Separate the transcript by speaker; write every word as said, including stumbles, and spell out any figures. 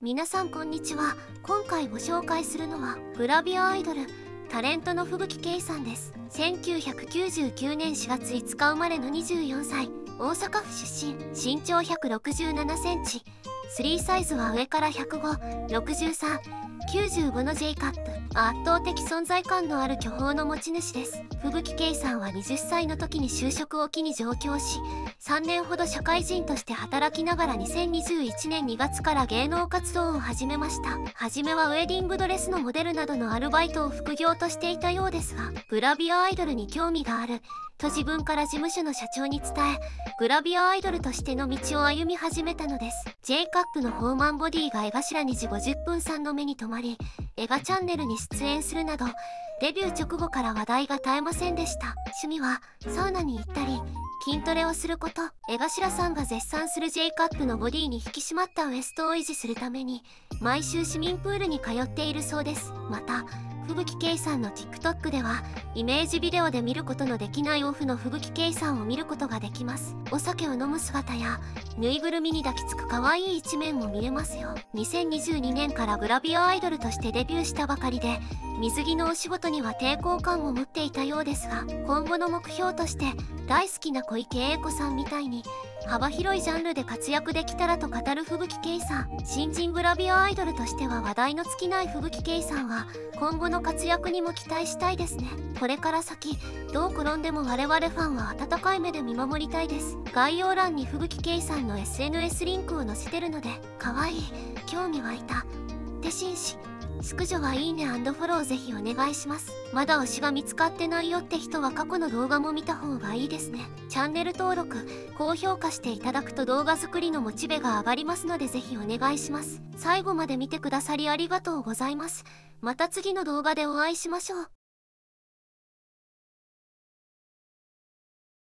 Speaker 1: 皆さんこんにちは。今回ご紹介するのはグラビアアイドルタレントの吹雪圭さんです。せんきゅうひゃくきゅうじゅうきゅうねんしがついつか生まれのにじゅうよんさい、大阪府出身、身長ひゃくろくじゅうななセンチ、スリーサイズは上からひゃくご、ろくじゅうさん、きゅうじゅうごの J カップ。圧倒的存在感のある巨峰の持ち主です。吹雪圭さんははたちの時に就職を機に上京し、さんねんほど社会人として働きながらにせんにじゅういちねんにがつから芸能活動を始めました。はじめはウェディングドレスのモデルなどのアルバイトを副業としていたようですが、グラビアアイドルに興味があると自分から事務所の社長に伝え、グラビアアイドルとしての道を歩み始めたのです。 J カップのフォーマンボディが江頭にじごじゅっぷんさんの目に留まり、エガチャンネルに出演するなどデビュー直後から話題が絶えませんでした。趣味はサウナに行ったり筋トレをすること。江頭さんが絶賛する J カップのボディに引き締まったウエストを維持するために毎週市民プールに通っているそうです。また吹雪圭さんの TikTok ではイメージビデオで見ることのできないオフの吹雪圭さんを見ることができます。お酒を飲む姿やぬいぐるみに抱きつく可愛い一面も見れますよ。にせんにじゅうにねんからグラビアアイドルとしてデビューしたばかりで、水着のお仕事には抵抗感を持っていたようですが、今後の目標として大好きな小池栄子さんみたいに幅広いジャンルで活躍できたらと語る吹雪圭さん。新人グラビアアイドルとしては話題の尽きない吹雪圭さんは今後の活躍にも期待したいですね。これから先どう転んでも我々ファンは温かい目で見守りたいです。概要欄に吹雪圭さんの エスエヌエス リンクを載せてるので、かわいい、興味湧いた、って紳士淑女はいいね&フォローぜひお願いします。まだ推しが見つかってないよって人は過去の動画も見た方がいいですね。チャンネル登録、高評価していただくと動画作りのモチベが上がりますのでぜひお願いします。最後まで見てくださりありがとうございます。また次の動画でお会いしましょう。